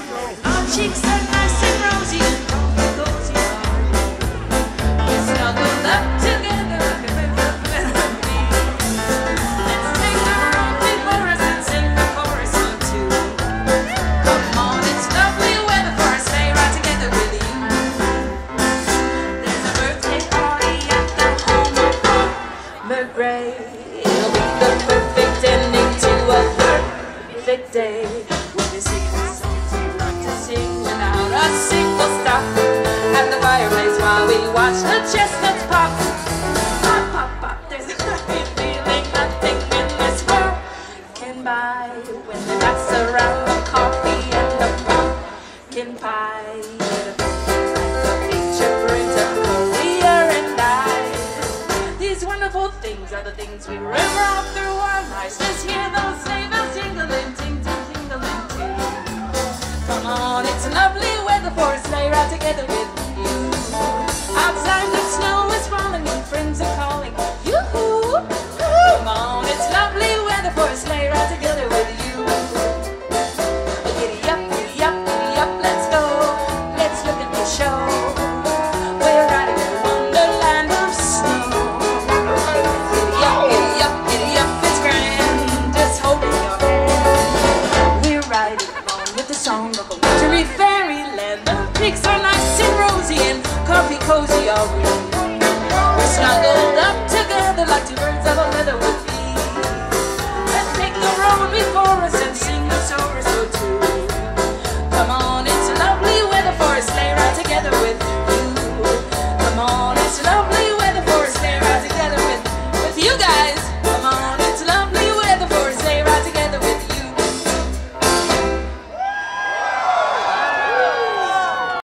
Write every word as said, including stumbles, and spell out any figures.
Our cheeks are nice and rosy and coffee cozy. We snuggled up together like a melody. Let's take the road before us and sing the chorus or two. Come on, it's lovely weather for a sleigh ride together with you. There's a birthday party at the home of Farmer Gray. It'll be the perfect ending to a perfect day. We'll be singing songs we like to sing without a single stop at the fireplace while we watch the chestnuts pop. Pop, pop, pop. There's a great feeling nothing in this world can buy when the nuts around the coffee and the pumpkin pie. The future brings a career and I. These wonderful things are the things we remember all through our lives. Just hear those sleigh bells jingling, ting, ting, jingling, ting. Come on, it's lovely weather for a sleigh ride together.